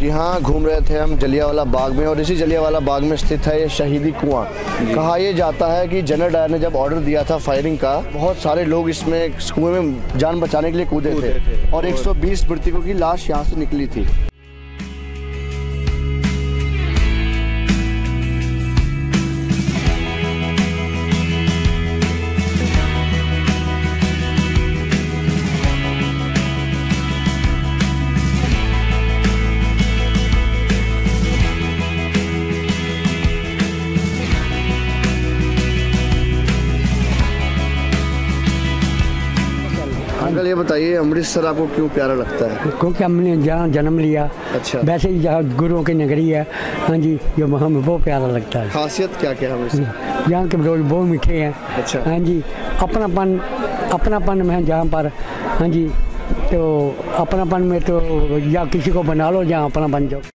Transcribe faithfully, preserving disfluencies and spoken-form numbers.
जी हाँ, घूम रहे थे हम जलियांवाला बाग में और इसी जलियांवाला बाग में स्थित है ये शहीदी कुआं। कहा यह जाता है कि जनरल डायर ने जब ऑर्डर दिया था फायरिंग का, बहुत सारे लोग इसमें कुएं में जान बचाने के लिए कूदे थे और एक सौ बीस मृतकों की लाश यहाँ से निकली थी। अंकल ये बताइए, अमृतसर आपको क्यों प्यारा लगता है? क्योंकि हमने जहाँ जन्म लिया। अच्छा। वैसे ही जहाँ गुरुओं की नगरी है, हाँ जी, ये हमें बहुत प्यारा लगता है। खासियत क्या क्या है? यहाँ के लोग बहुत मीठे हैं। अच्छा। हाँ जी, अपनापन अपनापन में जहाँ पर, हाँ जी, तो अपनापन में तो या किसी को बना लो जहाँ अपनापन जो